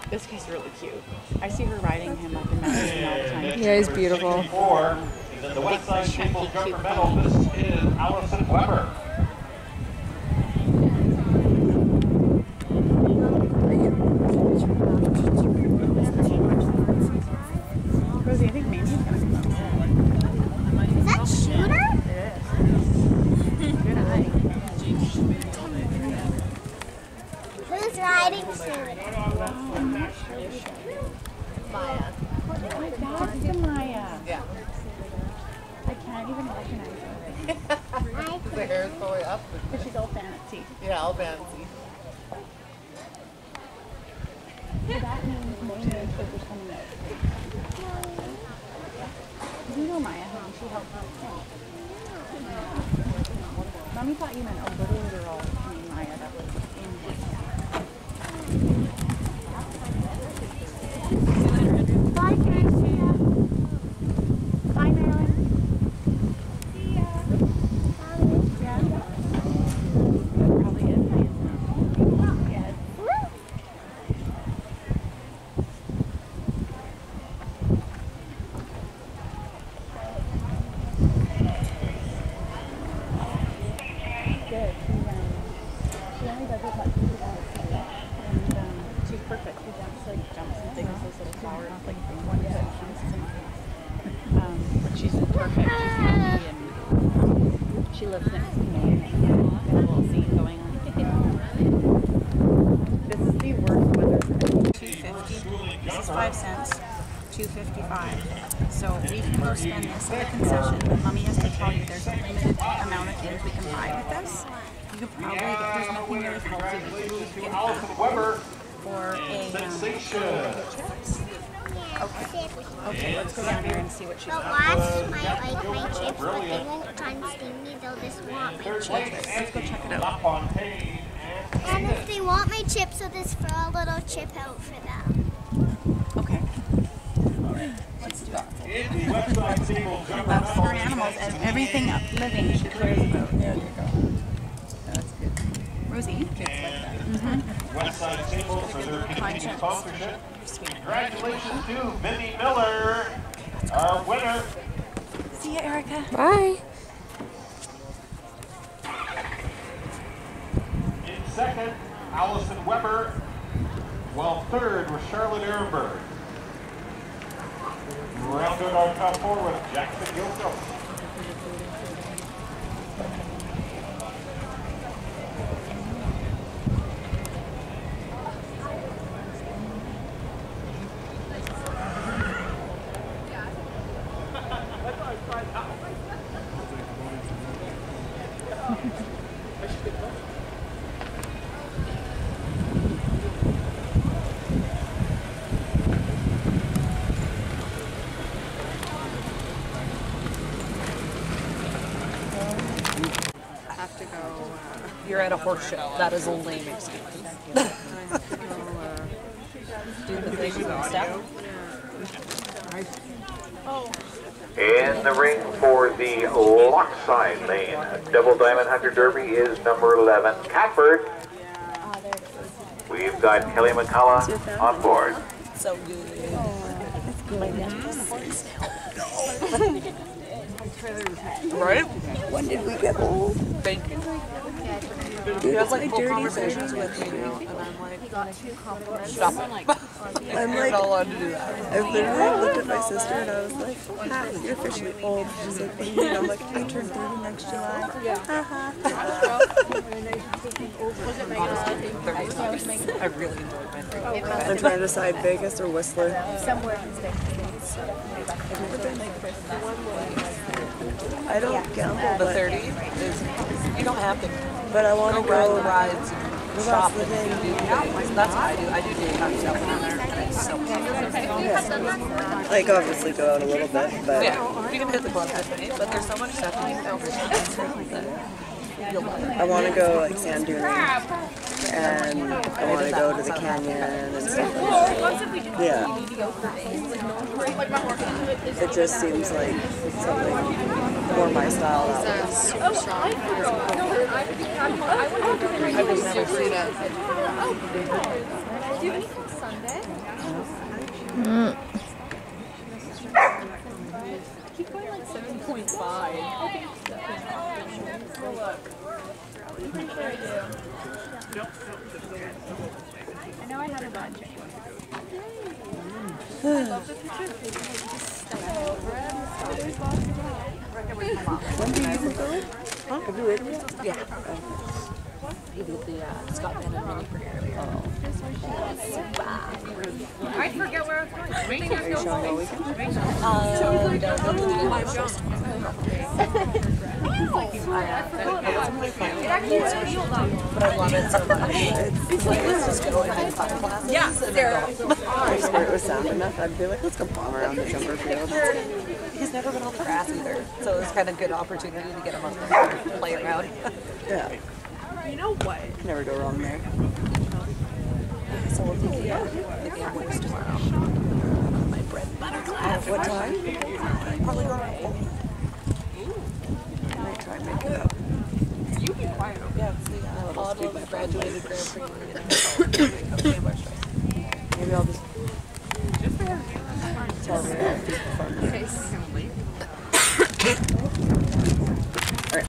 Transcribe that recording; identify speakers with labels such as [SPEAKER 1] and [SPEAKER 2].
[SPEAKER 1] This guy's really cute. I see her riding him up in Madison all the time.
[SPEAKER 2] Yeah, he's beautiful.
[SPEAKER 3] The West Side Staples Governmental. This is Allison Weber.
[SPEAKER 1] Rosie, I think Mamie's gonna come up.
[SPEAKER 4] Is that Shooter?
[SPEAKER 1] It is. Good eye.
[SPEAKER 4] Who's riding Shooter?
[SPEAKER 1] Maya. That's the Maya.
[SPEAKER 5] Yeah.
[SPEAKER 1] I can't even recognize her.
[SPEAKER 5] The hair's going up.
[SPEAKER 1] But she's all fancy.
[SPEAKER 5] Yeah, all fancy.
[SPEAKER 1] So that means Mamie is coming out. You know Maya, huh? She helped us sing. Mommy thought you meant a little girl named Maya that was in his camp. Bye, Gracia. Bye, Marilyn. See ya. Yeah. Probably is nice. Yes. Good. She only does it like 2 hours. And she's perfect. She jumps and digs those little flowers like one foot. She's perfect. She's happy and she lives next to me. Got a little scene going on. This is the worst weather. $2.50. This is 5 cents. $2.55. So we can go spend this at a concession. But Mommy has to tell you there's a limited amount of things we can buy with this. You could probably get, there's nothing really healthy. You could get
[SPEAKER 3] Allison Weber.
[SPEAKER 1] for a
[SPEAKER 3] Sensation.
[SPEAKER 1] Okay, let's go down here and see what she's
[SPEAKER 4] They'll
[SPEAKER 1] got.
[SPEAKER 4] wash my chips, but they won't unsting me. They'll just want my chips.
[SPEAKER 1] Let's go check it out.
[SPEAKER 3] LaFontaine
[SPEAKER 4] And if they want my chips, I'll just throw a little chip out for them.
[SPEAKER 1] Okay.
[SPEAKER 3] in the West Side Staples
[SPEAKER 1] That's
[SPEAKER 3] Governmental.
[SPEAKER 1] for animals and everything living she cares about. There you go. That's good. Rosie, kids like that.
[SPEAKER 3] West Side Staples for their continued sponsorship. Congratulations to Vivi Miller, our winner.
[SPEAKER 1] See ya, Erica.
[SPEAKER 2] Bye.
[SPEAKER 3] In second, Allison Weber. While third was Charlotte Ehrenberg. Rounded our top four with Jackson Gilchrist.
[SPEAKER 5] Have to go.
[SPEAKER 6] You're at a horse show. That is a lame excuse.
[SPEAKER 5] Do the thing with audio.
[SPEAKER 7] In the ring for the Lochside Lane Double Diamond Hunter Derby is number 11, Catbird. We've got Kelly McCullough on board.
[SPEAKER 6] So good. Right?
[SPEAKER 2] When did we get old?
[SPEAKER 6] Thank you.
[SPEAKER 2] Dude,
[SPEAKER 6] He has
[SPEAKER 2] it's
[SPEAKER 6] like
[SPEAKER 2] my
[SPEAKER 6] full
[SPEAKER 2] dirty
[SPEAKER 6] conversations
[SPEAKER 2] 30s.
[SPEAKER 6] with me now, and I'm like, stop it.
[SPEAKER 2] I'm
[SPEAKER 6] You're
[SPEAKER 2] like,
[SPEAKER 6] not allowed to do that.
[SPEAKER 2] I literally looked at my sister and I was like, "Ha, you're officially old." She's like, "What do you mean?" I'm like, "I turn 30 next July."
[SPEAKER 6] I really enjoyed my 30s.
[SPEAKER 2] I'm trying to decide Vegas or Whistler. I don't gamble,
[SPEAKER 6] The
[SPEAKER 2] but
[SPEAKER 6] 30 is, you don't have to
[SPEAKER 2] I want
[SPEAKER 6] go
[SPEAKER 2] to
[SPEAKER 6] ride
[SPEAKER 2] go.
[SPEAKER 6] the rides and shop and do things. That's what I do. I do daytime stuff down there, and it's so fun.
[SPEAKER 2] Like obviously go out a little bit, but
[SPEAKER 6] Yeah, you can hit the club at night, but there's so much stuff you can go that you'll love it.
[SPEAKER 2] I want to go like sand duning, and I want to go to the canyon and stuff like that. Yeah. It just seems like something more my style. That way.
[SPEAKER 5] I was never seen it.
[SPEAKER 8] Do you have anything Sunday?
[SPEAKER 5] Keep going like 7.5. Okay. So look. I'm sure I do. I know I have a bunch. I love the picture.
[SPEAKER 2] When do you usually go? Huh? Have you waited?
[SPEAKER 6] Yeah. He did the Scott Van and Mini Prayer.
[SPEAKER 5] I forget where I was going. I think
[SPEAKER 2] Are you showing all weekend?
[SPEAKER 5] It actually is real though.
[SPEAKER 6] But I love it so much. It's like, let's just go and have fun classes.
[SPEAKER 5] Yeah, there.
[SPEAKER 2] I swear it was sound enough. I'd be like, let's go bomb around the jumper field.
[SPEAKER 6] He's never been off the grass either. So it's kind of good opportunity to get him up there and play around.
[SPEAKER 2] Yeah,
[SPEAKER 5] You know what?
[SPEAKER 2] never go wrong there.
[SPEAKER 6] So we'll take the gamblers tomorrow. My bread and butter class.
[SPEAKER 2] What time?
[SPEAKER 6] Probably go around 4.
[SPEAKER 2] I might try and make it up.
[SPEAKER 5] You be quiet.
[SPEAKER 6] Yeah, it's the odd graduated Grand Prix of Gamblers.
[SPEAKER 2] Maybe I'll just tell her I have people fun.